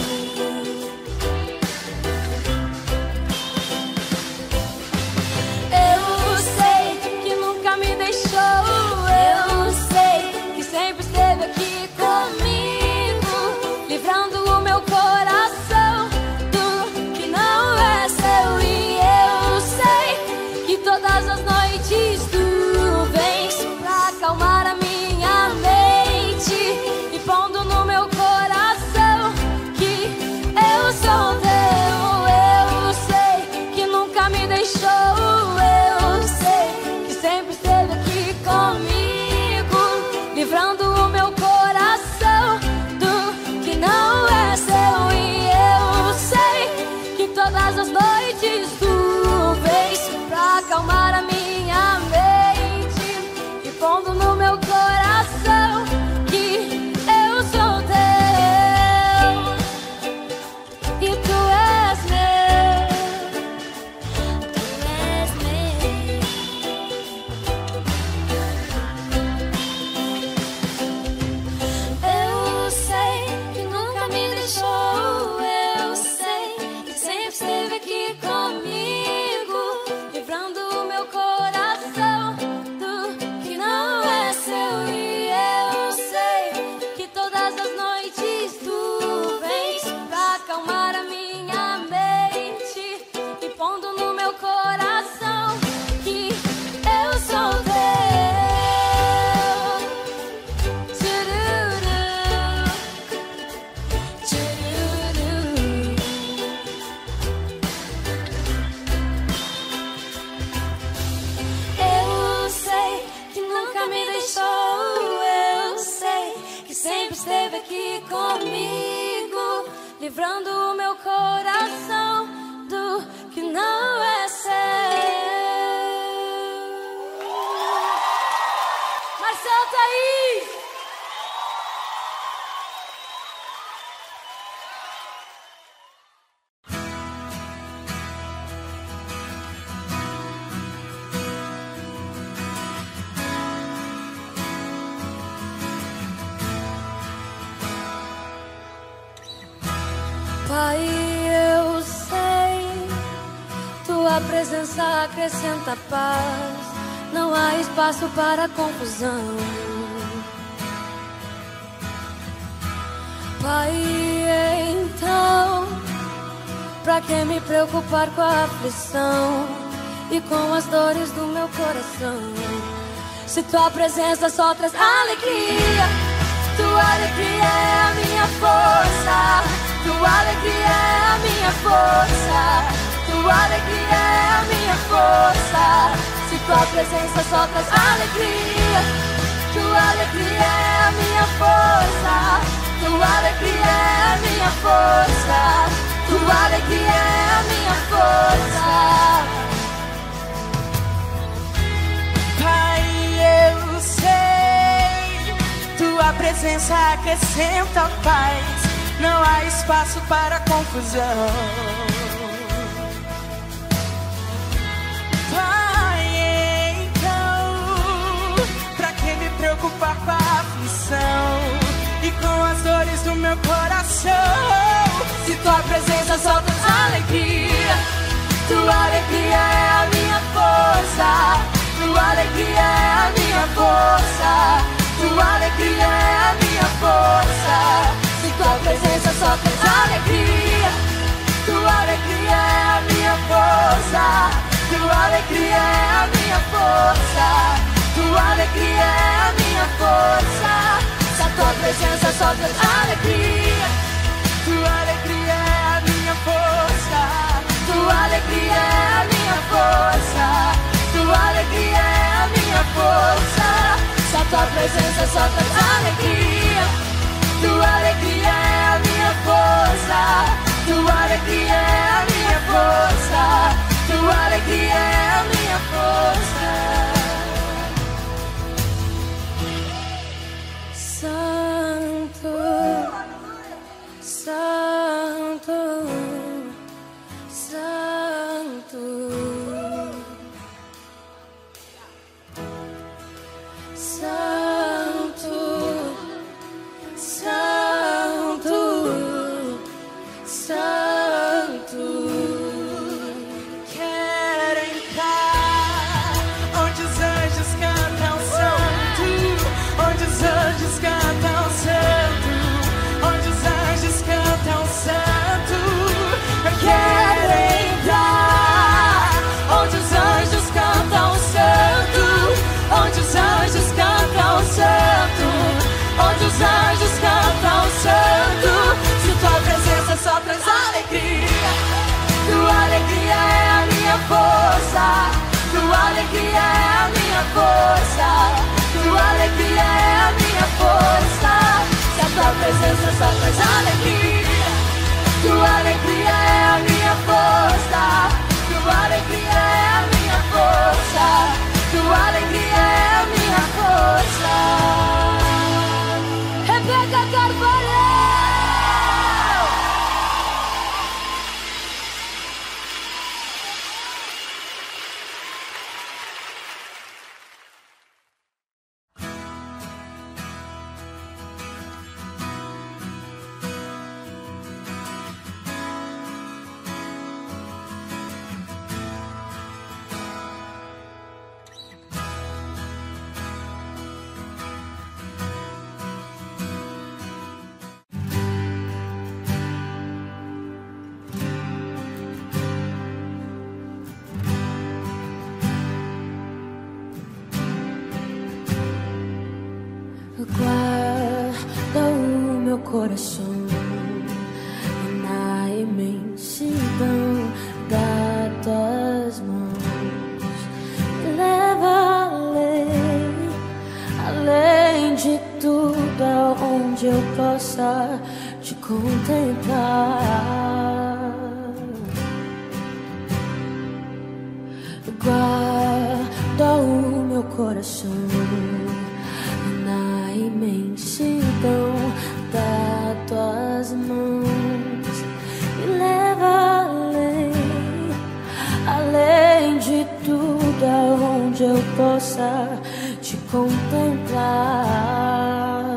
Eu sei que nunca me deixou, eu sei que sempre esteve aqui comigo, livrando o meu coração do que não é seu. E eu sei que todas as noites tu vens pra acalmar a minha mente e pondo no meu coração que eu sou teu. Eu sei que nunca me deixou, eu sei que sempre esteve aqui comigo, livrando o meu coração do que não é seu. E eu sei que todas as noites tu vens pra acalmar a minha mente e pondo no meu coração que eu sou teu e tu livrando o meu coração do que não é seu. Marcelo Thaís! Pai, eu sei, tua presença acrescenta paz, não há espaço para confusão. Pai, então, pra que me preocupar com a aflição e com as dores do meu coração? Se tua presença só traz alegria, tua alegria é a minha força. Tua alegria é a minha força. Tua alegria é a minha força. Se tua presença só traz alegria, tua alegria é a minha força. Tua alegria é a minha força. Tua alegria é a minha força. Pai, eu sei, tua presença acrescenta paz, não há espaço para confusão. Pai, então, pra que me preocupar com a aflição e com as dores do meu coração? Se tua presença só traz alegria, tua alegria é a minha força. Tua alegria é a minha força. Tua alegria é a minha força. Tua presença só traz alegria, tua alegria é a minha força. Tua alegria é a minha força. Tua alegria é a minha força. Se a tua presença só traz alegria, tua alegria é a minha força. Tua alegria é a minha força. Tua alegria é a minha força. Se a tua presença só traz alegria, tua alegria é a minha força. Tua alegria é a minha força. Tua alegria é a minha força. Santo, Santo, Santo, Santo, Santo, Santo. Quero entrar onde os anjos cantam santo, onde os anjos cantam santo, onde os anjos cantam santo. Eu quero entrar onde os anjos cantam santo, onde os anjos cantam santo, onde os anjos cantam santo. Se tua presença só traz alegria, tua alegria é a minha força. Tua alegria é a minha força. Tua alegria é a minha força. Se a tua presença só traz alegria, tua alegria é a minha força. Tua alegria é a minha força. Tua alegria é a minha força. Rebeca Carvalho! Guarda o meu coração na imensidão das tuas mãos. Me leva além, além de tudo, aonde eu possa te contemplar. Guarda o meu coração na imensidão das tuas mãos. Me leva além, além de tudo, aonde eu possa te contemplar.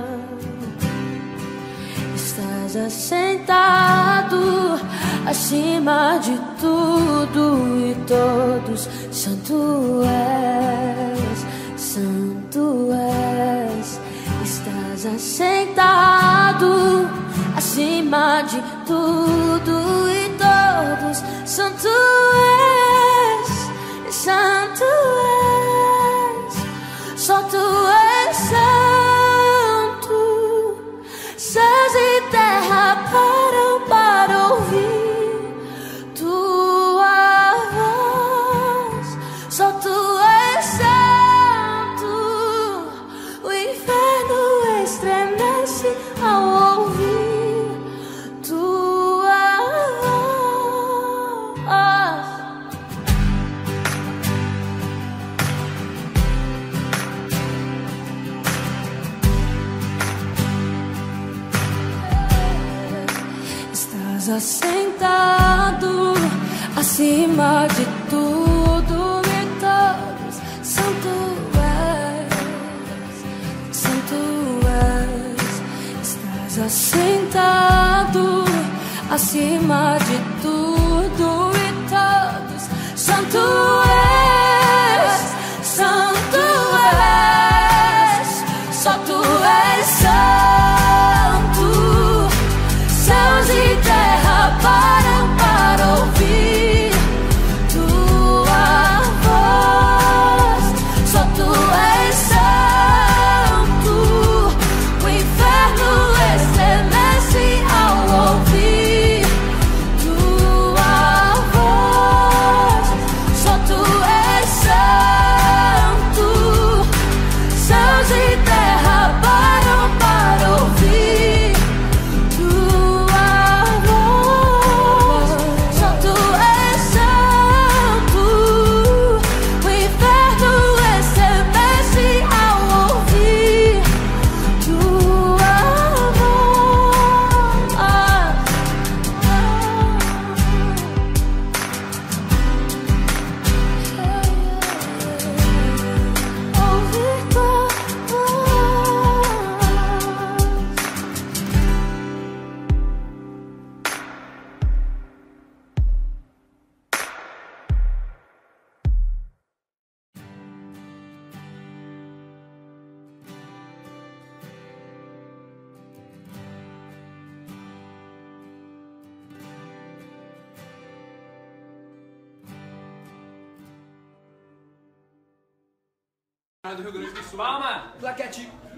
Estás assentado acima de tudo e todos. Santo és, santo és. Estás assentado acima de tudo e todos. Santo és, santo és. Só tu és santo. Céus e terra param para ouvir tua voz. Só tu és santo. O inferno estremece ao ouvir tua voz. Estás assentado acima de tudo e todos. Santo és, santo és. Estás assentado acima de tudo e todos. Santo és, santo és. Só tu és santo. Céus e terra param para ouvir tua voz. Só tu és santo. O inferno estremece ao ouvir tua voz. Só tu és santo. Céus e terra param para ouvir tua voz. Só tu és santo. O inferno estremece ao ouvir tua voz. Ouvir tua voz. Do Rio Grande do Sul. Palma! Plaquete.